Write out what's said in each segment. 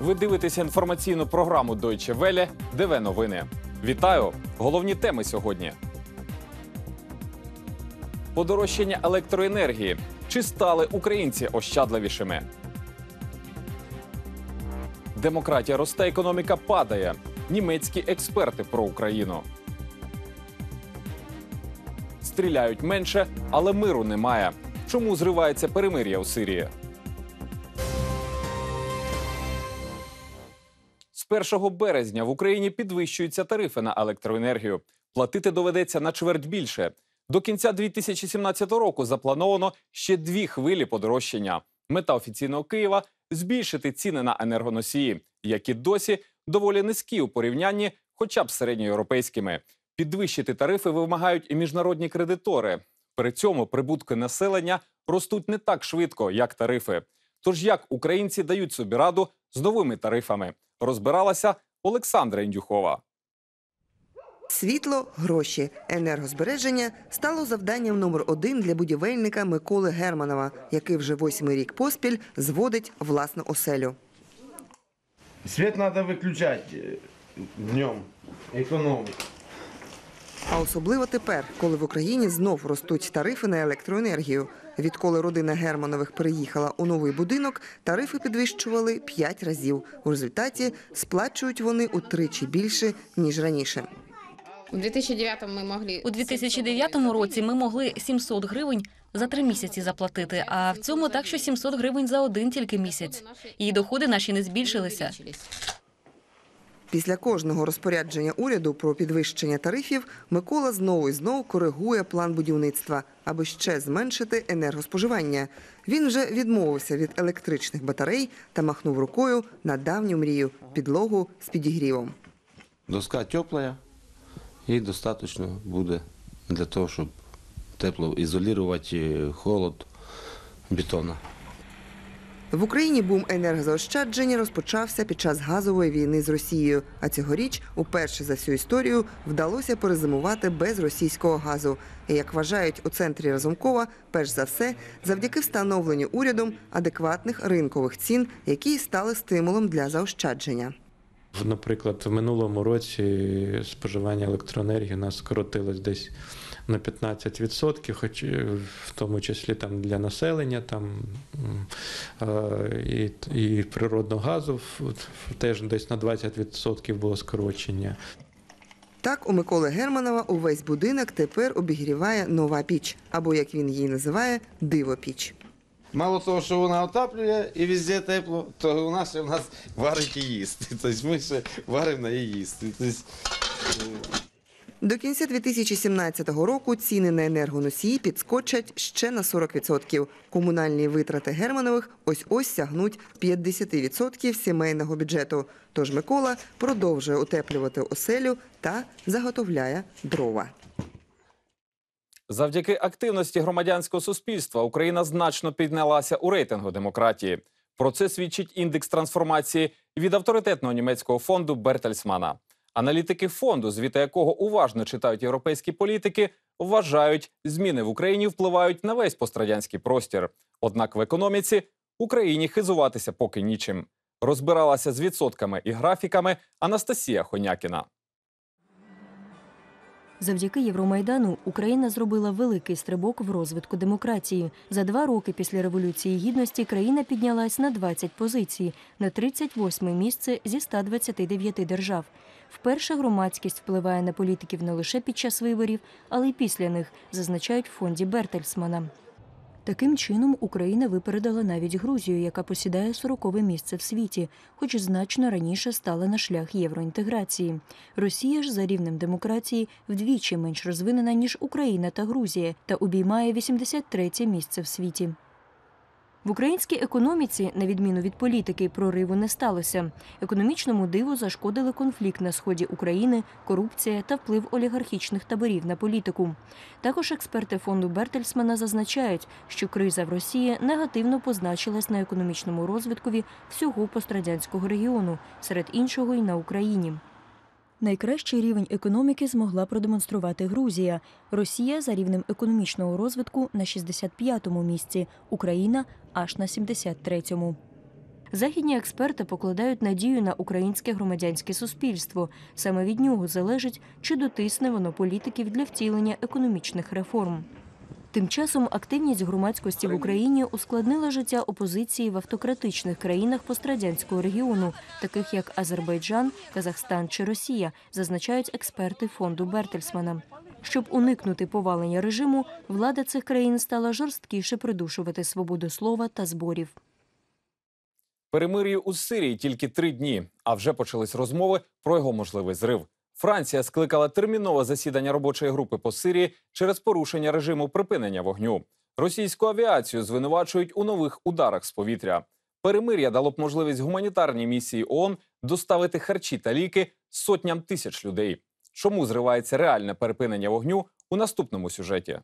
Ви дивитеся інформаційну програму Deutsche Welle «ДВ Новини». Вітаю! Головні теми сьогодні. Подорожчання електроенергії. Чи стали українці ощадливішими? Демократія росте, економіка падає. Німецькі експерти про Україну. Стріляють менше, але миру немає. Чому зривається перемир'я у Сирії? З 1 березня в Україні підвищуються тарифи на електроенергію. Платити доведеться на чверть більше. До кінця 2017 року заплановано ще 2 хвилі подорожчання. Мета офіційного Києва – збільшити ціни на енергоносії, які досі доволі низькі у порівнянні хоча б з середньоєвропейськими. Підвищити тарифи вимагають і міжнародні кредитори. При цьому прибутки населення ростуть не так швидко, як тарифи. Тож як українці дають собі раду з новими тарифами? Розбиралася Олександра Індюхова. Світло, гроші, енергозбереження стало завданням номер 1 для будівельника Миколи Германова, який вже 8-й рік поспіль зводить власну оселю. Свет надо выключать днем, экономить. А особливо тепер, коли в Україні знов ростуть тарифи на електроенергію. Відколи родина Германових переїхала у новий будинок, тарифи підвищували 5 разів. У результаті сплачують вони утричі більше, ніж раніше. У 2009 році ми могли 700 гривень за 3 місяці заплатити, а в цьому так, що 700 гривень за один тільки місяць. І доходи наші не збільшилися. Після кожного розпорядження уряду про підвищення тарифів Микола знову і знову коригує план будівництва, аби ще зменшити енергоспоживання. Він вже відмовився від електричних батарей та махнув рукою на давню мрію – підлогу з підігрівом. Доска тепла і достатньо буде для того, щоб тепло ізолювати холод бетону. В Україні бум енергозаощадження розпочався під час газової війни з Росією. А цьогоріч уперше за всю історію вдалося перезимувати без російського газу. І, як вважають у центрі Разумкова, перш за все, завдяки встановленню урядом адекватних ринкових цін, які стали стимулом для заощадження. Наприклад, в минулому році споживання електроенергії у нас скоротилось десь на 15%, хоч в тому числі там для населення, там і природного газу теж десь на 20% було скорочення. Так, у Миколи Германова увесь будинок тепер обігріває нова піч, або, як він її називає, дивопіч. Мало того, що вона отаплює і везде тепло, то у нас варить і їсти. Тобто ми ще варимо і їсти. До кінця 2017 року ціни на енергоносії підскочать ще на 40%. Комунальні витрати Германових ось-ось сягнуть 50% сімейного бюджету. Тож Микола продовжує утеплювати оселю та заготовляє дрова. Завдяки активності громадянського суспільства Україна значно піднялася у рейтингу демократії. Про це свідчить індекс трансформації від авторитетного німецького фонду Бертельсмана. Аналітики фонду, звіти якого уважно читають європейські політики, вважають, зміни в Україні впливають на весь пострадянський простір. Однак в економіці Україні хизуватися поки нічим. Розбиралася з відсотками і графіками Анастасія Хонякіна. Завдяки Євромайдану Україна зробила великий стрибок в розвитку демократії. За 2 роки після Революції Гідності країна піднялась на 20 позицій, на 38-ме місце зі 129 держав. Вперше громадськість впливає на політиків не лише під час виборів, але й після них, зазначають в фонді Бертельсмана. Таким чином, Україна випередила навіть Грузію, яка посідає 40-ве місце в світі, хоч значно раніше стала на шлях євроінтеграції. Росія ж за рівнем демократії вдвічі менш розвинена, ніж Україна та Грузія, та обіймає 83-є місце в світі. В українській економіці, на відміну від політики, прориву не сталося. Економічному диву зашкодили конфлікт на сході України, корупція та вплив олігархічних таборів на політику. Також експерти фонду Бертельсмана зазначають, що криза в Росії негативно позначилась на економічному розвиткові всього пострадянського регіону, серед іншого й на Україні. Найкращий рівень економіки змогла продемонструвати Грузія. Росія за рівнем економічного розвитку на 65-му місці, Україна – аж на 73-му. Західні експерти покладають надію на українське громадянське суспільство. Саме від нього залежить, чи дотисне воно політиків для втілення економічних реформ. Тим часом активність громадськості в Україні ускладнила життя опозиції в автократичних країнах пострадянського регіону, таких як Азербайджан, Казахстан чи Росія, зазначають експерти фонду Бертельсмана. Щоб уникнути повалення режиму, влада цих країн стала жорсткіше придушувати свободу слова та зборів. Перемир'ю у Сирії тільки 3 дні, а вже почались розмови про його можливий зрив. Франція скликала термінове засідання робочої групи по Сирії через порушення режиму припинення вогню. Російську авіацію звинувачують у нових ударах з повітря. Перемир'я дало б можливість гуманітарній місії ООН доставити харчі та ліки сотням тисяч людей. Чому зривається реальне припинення вогню у наступному сюжеті?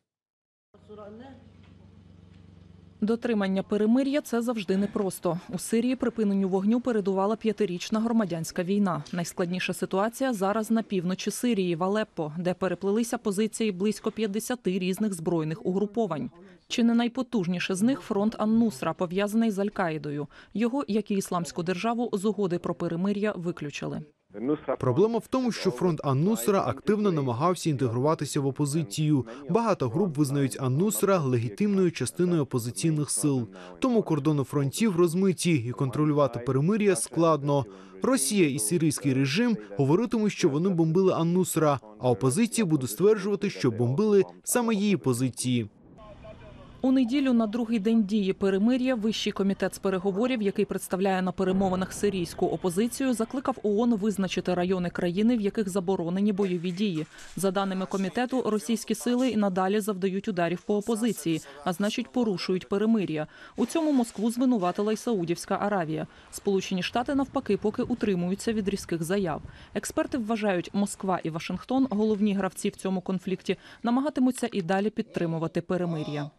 Дотримання перемир'я – це завжди непросто. У Сирії припиненню вогню передувала 5-річна громадянська війна. Найскладніша ситуація зараз на півночі Сирії, в Алеппо, де переплелися позиції близько 50 різних збройних угруповань. Чи не найпотужніше з них фронт Ан-Нусра, пов'язаний з Аль-Каїдою. Його, як і Ісламську державу, з угоди про перемир'я виключили. Проблема в тому, що фронт Ан-Нусра активно намагався інтегруватися в опозицію. Багато груп визнають Ан-Нусра легітимною частиною опозиційних сил. Тому кордони фронтів розмиті і контролювати перемир'я складно. Росія і сирійський режим говоритимуть, що вони бомбили Ан-Нусра, а опозиція буде стверджувати, що бомбили саме її позиції. У неділю на другий день дії перемир'я Вищий комітет з переговорів, який представляє на перемовинах сирійську опозицію, закликав ООН визначити райони країни, в яких заборонені бойові дії. За даними комітету, російські сили і надалі завдають ударів по опозиції, а значить порушують перемир'я. У цьому Москву звинуватила й Саудівська Аравія. Сполучені Штати, навпаки, поки утримуються від різких заяв. Експерти вважають, Москва і Вашингтон, головні гравці в цьому конфлікті, намагатимуться і далі підтримувати перемир'я.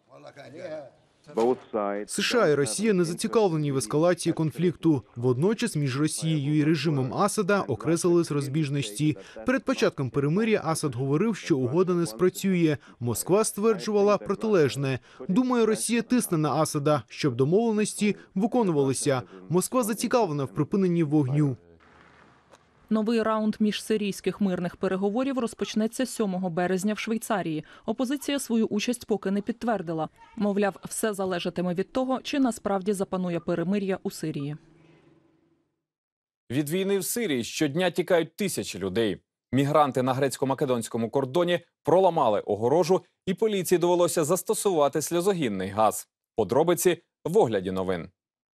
США і Росія не зацікавлені в ескалації конфлікту. Водночас між Росією і режимом Асада окреслились розбіжності. Перед початком перемир'я Асад говорив, що угода не спрацює. Москва стверджувала протилежне. Думаю, Росія тисне на Асада, щоб домовленості виконувалися. Москва зацікавлена в припиненні вогню. Новий раунд міжсирійських мирних переговорів розпочнеться 7 березня в Швейцарії. Опозиція свою участь поки не підтвердила. Мовляв, все залежатиме від того, чи насправді запанує перемир'я у Сирії. Від війни в Сирії щодня тікають тисячі людей. Мігранти на грецько-македонському кордоні проламали огорожу, і поліції довелося застосувати сльозогінний газ. Подробиці в огляді новин.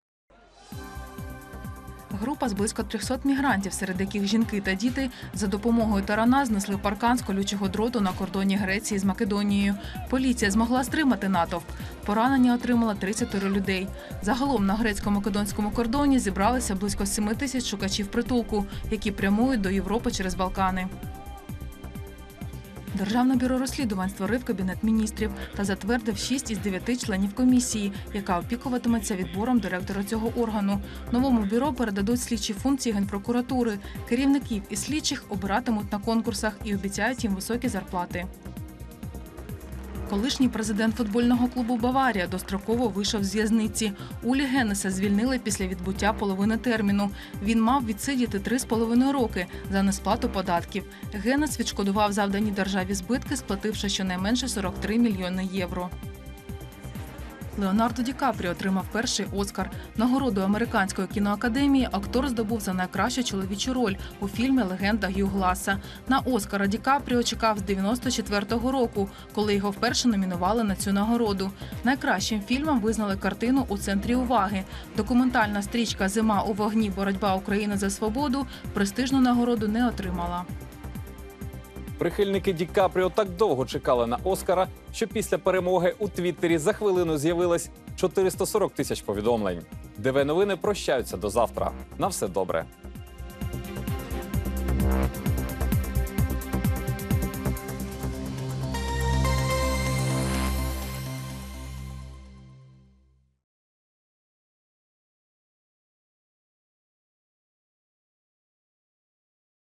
Група з близько 300 мігрантів, серед яких жінки та діти, за допомогою тарана знесли паркан з колючого дроту на кордоні Греції з Македонією. Поліція змогла стримати натовп. Поранення отримала 30 людей. Загалом на грецько-македонському кордоні зібралися близько 7 тисяч шукачів притулку, які прямують до Європи через Балкани. Державне бюро розслідувань створив Кабінет міністрів та затвердив 6 із 9 членів комісії, яка опікуватиметься відбором директора цього органу. Новому бюро передадуть слідчі функції Генпрокуратури. Керівників і слідчих обиратимуть на конкурсах і обіцяють їм високі зарплати. Колишній президент футбольного клубу «Баварія» достроково вийшов з в'язниці. Улі Геннеса звільнили після відбуття половини терміну. Він мав відсидіти 3,5 роки за несплату податків. Геннес відшкодував завдані державі збитки, сплативши щонайменше 43 мільйони євро. Леонардо Ді Капріо отримав перший «Оскар». Нагороду Американської кіноакадемії актор здобув за найкращу чоловічу роль у фільмі «Легенда Г'ю Гласа». На «Оскара» Ді Капріо чекав з 94-го року, коли його вперше номінували на цю нагороду. Найкращим фільмом визнали картину «У центрі уваги». Документальна стрічка «Зима у вогні. Боротьба України за свободу» престижну нагороду не отримала. Прихильники Ді Капріо так довго чекали на «Оскара», що після перемоги у Твіттері за хвилину з'явилось 440 тисяч повідомлень. ДВ новини прощаються до завтра. На все добре.